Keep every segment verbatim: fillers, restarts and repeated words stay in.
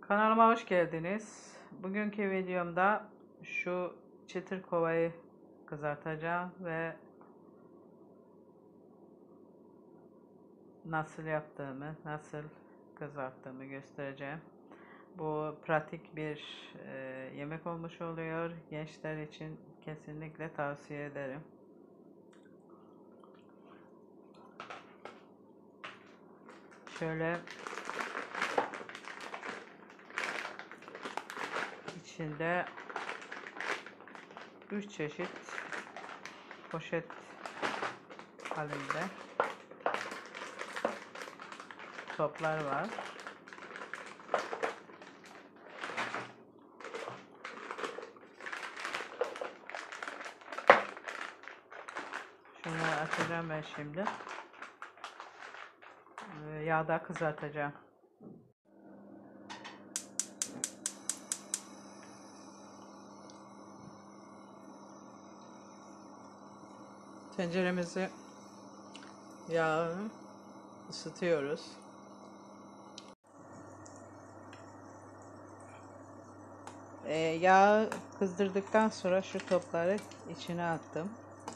Kanalıma hoş geldiniz. Bugünkü videomda şu çıtır kovayı kızartacağım ve nasıl yaptığımı, nasıl kızarttığımı göstereceğim. Bu pratik bir e, yemek olmuş oluyor. Gençler için kesinlikle tavsiye ederim. Şöyle içinde üç çeşit poşet halinde toplar var. Şunları açacağım ben şimdi. Yağda kızartacağım. Tenceremizi yağı ısıtıyoruz. Ee, yağı kızdırdıktan sonra şu topları içine attım.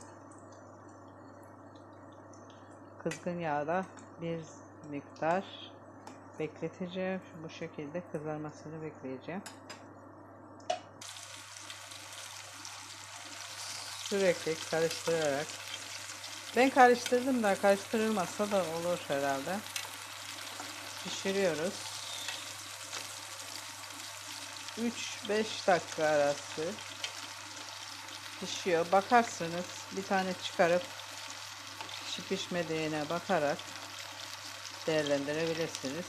Kızgın yağda bir miktar bekleteceğim. Bu şekilde kızarmasını bekleyeceğim. Sürekli karıştırarak. Ben karıştırdım da karıştırılmazsa da olur herhalde. Pişiriyoruz. üç beş dakika arası pişiyor. Bakarsınız, bir tane çıkarıp pişip pişmediğine bakarak değerlendirebilirsiniz.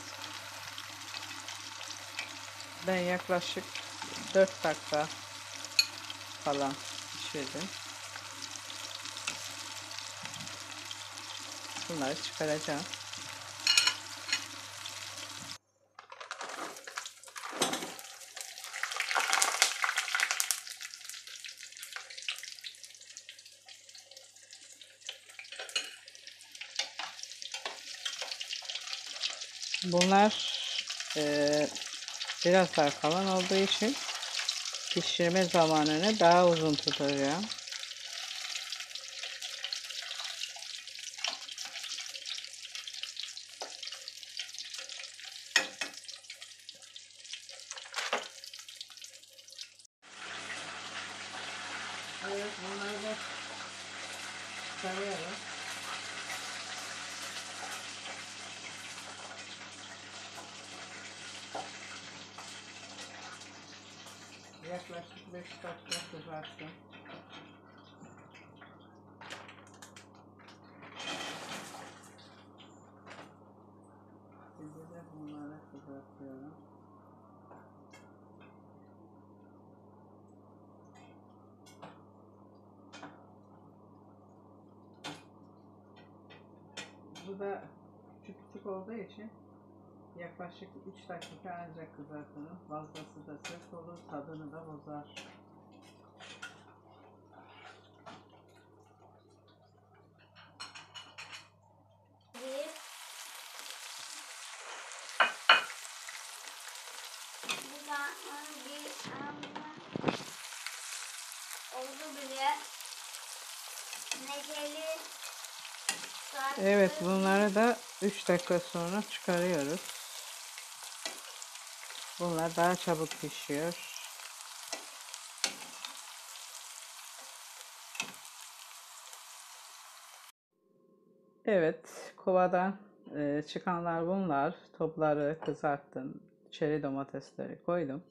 Ben yaklaşık dört dakika falan pişirdim. Bunları çıkaracağım. Bunlar e, biraz daha kalan olduğu için pişirme zamanını daha uzun tutacağım. Evet, bunları da çıkarıyorum. Yaklaşık beş dakika kızarttım. Şimdi de bunları kızartıyorum. Bu da küçük küçük olduğu için yaklaşık üç dakika ancak kızartılır. Fazlası da sert olur, tadını da bozar. Evet, bunları da üç dakika sonra çıkarıyoruz. Bunlar daha çabuk pişiyor. Evet, kovadan e, çıkanlar bunlar. Topları kızarttım. Çeri domatesleri koydum.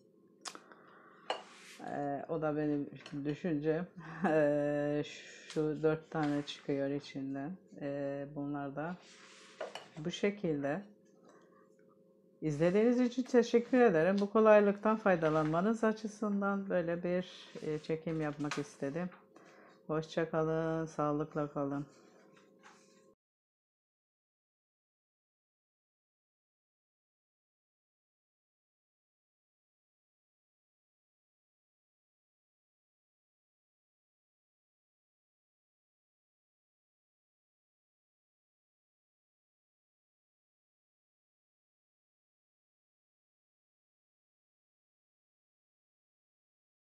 E, o da benim düşüncem. E, şu dört tane çıkıyor içinden. E, bunlar da bu şekilde. İzlediğiniz için teşekkür ederim. Bu kolaylıktan faydalanmanız açısından böyle bir çekim yapmak istedim. Hoşça kalın, sağlıkla kalın.